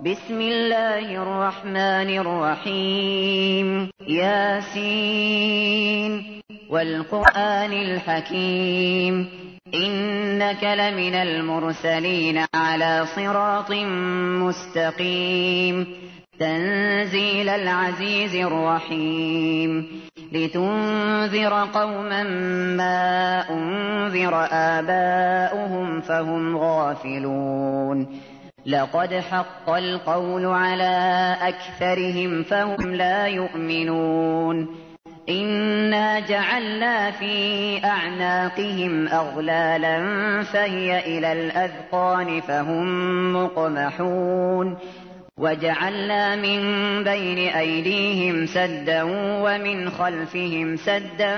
بسم الله الرحمن الرحيم ياسين والقرآن الحكيم إنك لمن المرسلين على صراط مستقيم تنزيل العزيز الرحيم لتنذر قوما ما أنذر آباؤهم فهم غافلون لقد حق القول على أكثرهم فهم لا يؤمنون إنا جعلنا في أعناقهم أغلالا فهي إلى الأذقان فهم مقمحون وجعلنا من بين أيديهم سدا ومن خلفهم سدا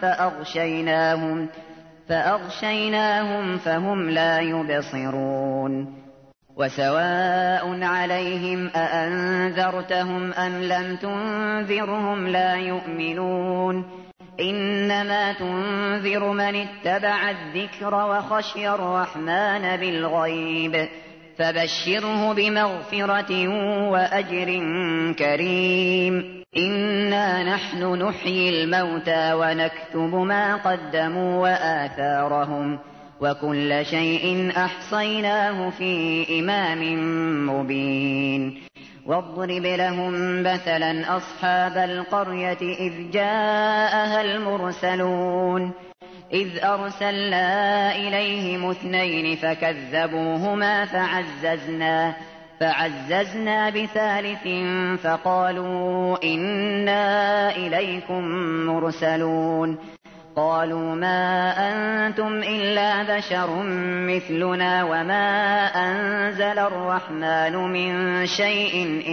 فأغشيناهم فهم لا يبصرون وسواء عليهم أأنذرتهم أم لم تنذرهم لا يؤمنون إنما تنذر من اتبع الذكر وخشي الرحمن بالغيب فبشره بمغفرة وأجر كريم إنا نحن نحيي الموتى ونكتب ما قدموا وآثارهم وكل شيء أحصيناه في إمام مبين واضرب لهم مثلا أصحاب القرية إذ جاءها المرسلون إذ أرسلنا إليهم 2 فكذبوهما فعززنا بثالث فقالوا إنا إليكم مرسلون قالوا ما أنتم إلا بشر مثلنا وما أنزل الرحمن من شيء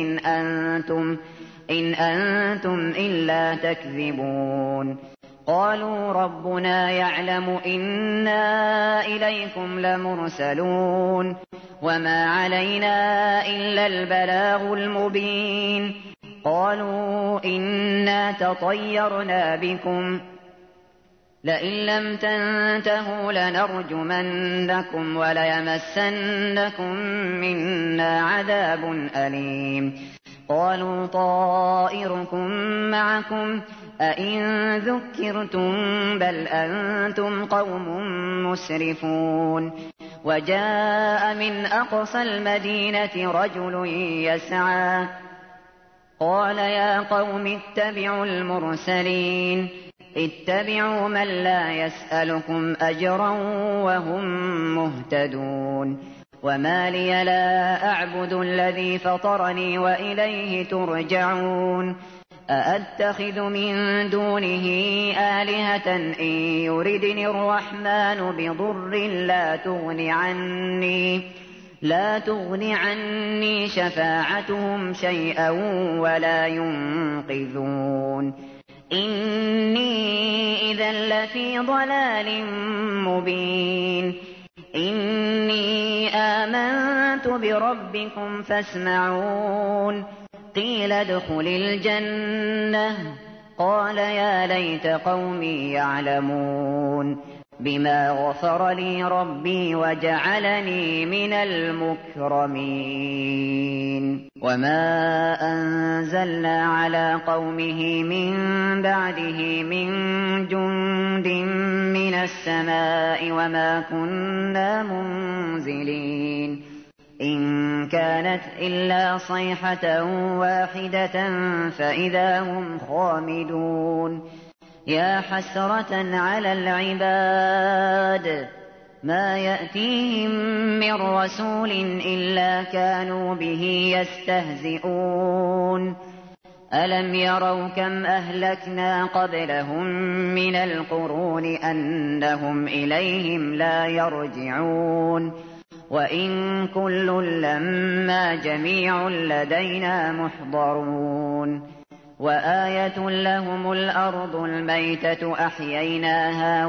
إن أنتم إلا تكذبون قالوا ربنا يعلم إنا إليكم لمرسلون وما علينا إلا البلاغ المبين قالوا إنا تطيرنا بكم لئن لم تنتهوا لنرجمنكم وليمسنكم منا عذاب أليم قالوا طائركم معكم أئن ذكرتم بل أنتم قوم مسرفون وجاء من أقصى المدينة رجل يسعى قال يا قوم اتبعوا المرسلين اتبعوا من لا يسألكم أجرا وهم مهتدون وما لي لا أعبد الذي فطرني وإليه ترجعون أأتخذ من دونه آلهة إن يردني الرحمن بضر لا تغن عني شفاعتهم شيئا ولا ينقذون إني إذا لفي ضلال مبين إني آمنت بربكم فاسمعون قيل ادخل الجنة قال يا ليت قومي يعلمون بما غفر لي ربي وجعلني من المكرمين وما أنزلنا على قومه من بعده من جند من السماء وما كنا منزلين إن كانت إلا صيحة واحدة فإذا هم خامدون يا حسرة على العباد ما يأتيهم من رسول إلا كانوا به يستهزئون ألم يروا كم أهلكنا قبلهم من القرون أنهم إليهم لا يرجعون وإن كل لما جميع لدينا محضرون وآية لهم الأرض الميتة أحييناها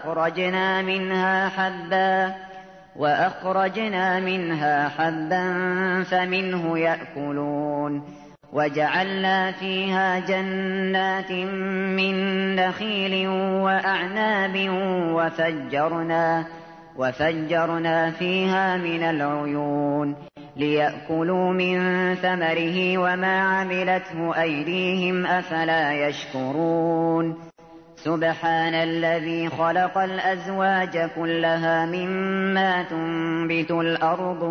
وأخرجنا منها حبا فمنه يأكلون وجعلنا فيها جنات من نخيل وأعناب وفجرنا فيها من العيون ليأكلوا من ثمره وما عملته أيديهم أفلا يشكرون سبحان الذي خلق الأزواج كلها مما تنبت الأرض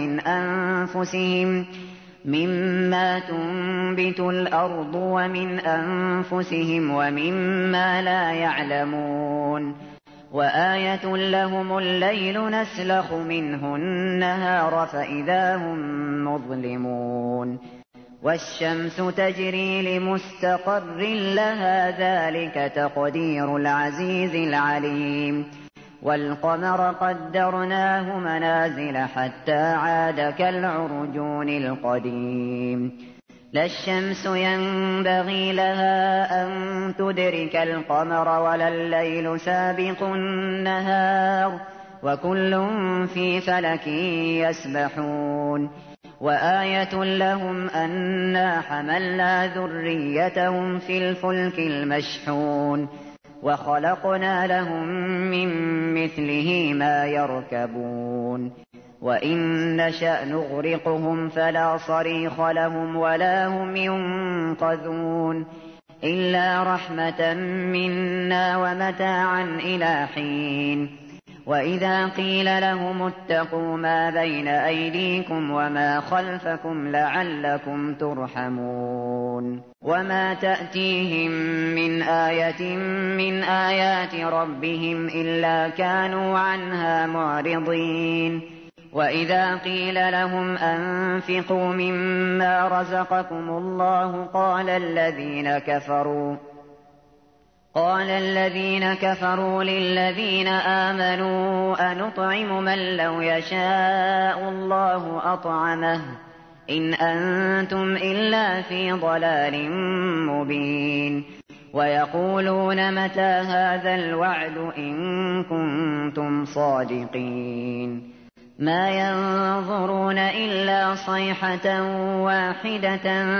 ومن أنفسهم ومما لا يعلمون وآية لهم الليل نسلخ منه النهار فإذا هم مظلمون والشمس تجري لمستقر لها ذلك تقدير العزيز العليم والقمر قدرناه منازل حتى عاد كالعرجون القديم لا الشمس ينبغي لها أن تدرك القمر ولا الليل سابق النهار وكل في فلك يسبحون وآية لهم أنا حملنا ذريتهم في الفلك المشحون وخلقنا لهم من مثله ما يركبون وإن نشأ نغرقهم فلا صريخ لهم ولا هم ينقذون إلا رحمة منا ومتاعا إلى حين وإذا قيل لهم اتقوا ما بين أيديكم وما خلفكم لعلكم ترحمون وما تأتيهم من آية من آيات ربهم إلا كانوا عنها معرضين وإذا قيل لهم أنفقوا مما رزقكم الله قال الذين كفروا للذين آمنوا أنطعم من لو يشاء الله أطعمه إن أنتم إلا في ضلال مبين ويقولون متى هذا الوعد إن كنتم صادقين ما ينظرون إلا صيحة واحدة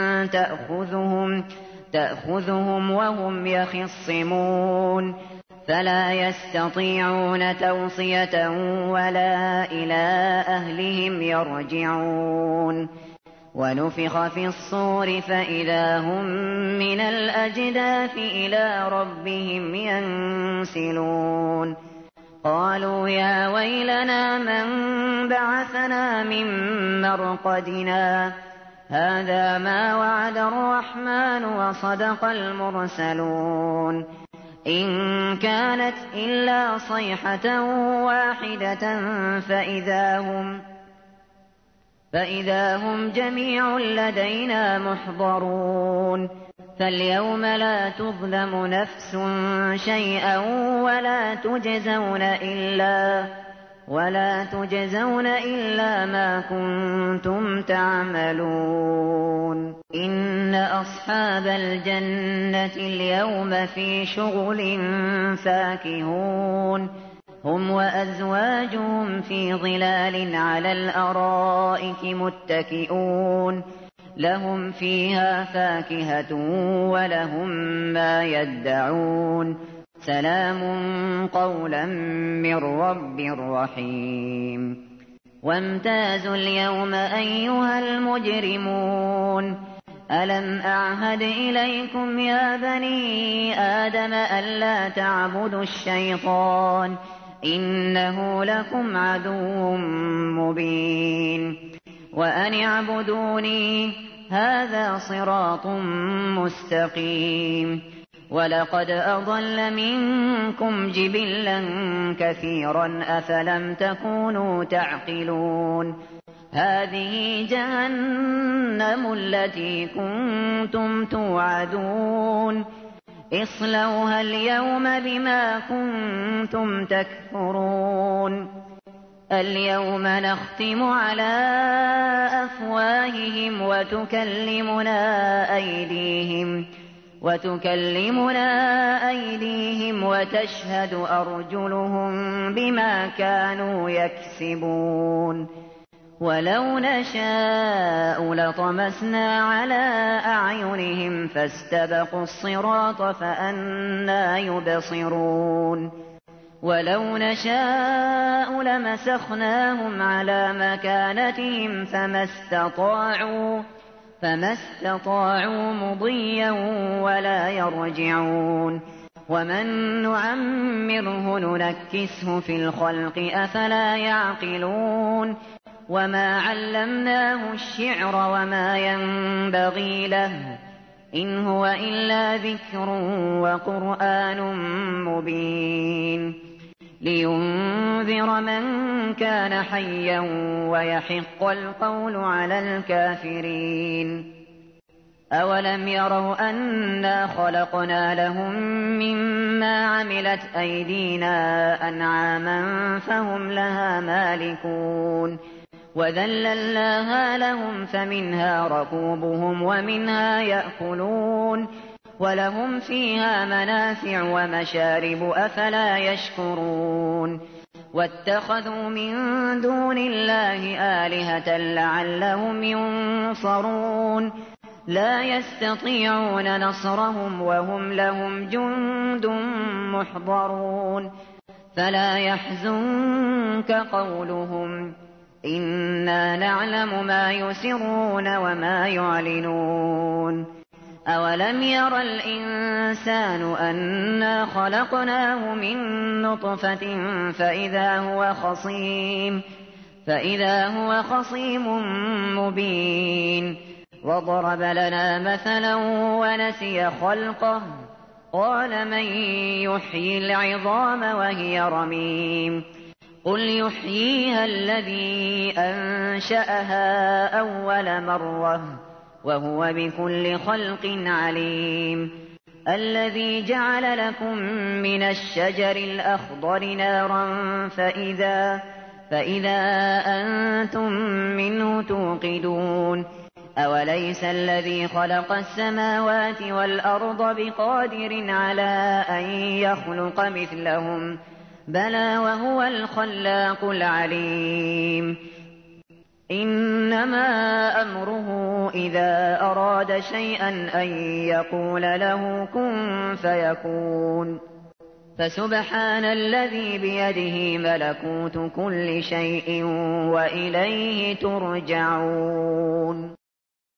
تأخذهم وهم يخصمون فلا يستطيعون توصية ولا إلى أهلهم يرجعون ونفخ في الصور فإذا هم من الأجداث إلى ربهم ينسلون قالوا يا ويلنا من بعثنا من مرقدنا هذا ما وعد الرحمن وصدق المرسلون إن كانت إلا صيحة واحدة فإذا هم جميع لدينا محضرون فاليوم لا تظلم نفس شيئا ولا تجزون إلا ما كنتم تعملون إن أصحاب الجنة اليوم في شغل فاكهون هم وأزواجهم في ظلال على الأرائك متكئون لهم فيها فاكهة ولهم ما يدعون سلام قولا من رب رحيم وامتازوا اليوم أيها المجرمون ألم أعهد إليكم يا بني آدم ألا تعبدوا الشيطان إنه لكم عدو مبين وأن اعبدوني هذا صراط مستقيم ولقد أضل منكم جبلا كثيرا أفلم تكونوا تعقلون هذه جهنم التي كنتم توعدون اصلوها اليوم بما كنتم تكفرون اليوم نختم على أفواههم وتكلمنا أيديهم وتشهد أرجلهم بما كانوا يكسبون ولو نشاء لطمسنا على ولو نشاء لمسخناهم على مكانتهم فما استطاعوا مضيا ولا يرجعون ومن نعمره ننكسه في الخلق أفلا يعقلون وما علمناه الشعر وما ينبغي له إن هو إلا ذكر وقرآن مبين لينذر من كان حيا ويحق القول على الكافرين أولم يروا أنا خلقنا لهم مما عملت أيدينا أنعاما فهم لها مالكون وذللناها لهم فمنها ركوبهم ومنها يأكلون ولهم فيها منافع ومشارب أفلا يشكرون واتخذوا من دون الله آلهة لعلهم ينصرون لا يستطيعون نصرهم وهم لهم جند محضرون فلا يحزنك قولهم إنا نعلم ما يسرون وما يعلنون أولم ير الإنسان أنا خلقناه من نطفة فإذا هو خصيم مبين وضرب لنا مثلا ونسي خلقه قال من يحيي العظام وهي رميم قل يحييها الذي أنشأها أول مرة وهو بكل خلق عليم الذي جعل لكم من الشجر الأخضر نارا فإذا أنتم منه توقدون أوليس الذي خلق السماوات والأرض بقادر على أن يخلق مثلهم بلى وهو الخلاق العليم إنما أمره إذا أراد شيئا أن يقول له كن فيكون فسبحان الذي بيده ملكوت كل شيء وإليه ترجعون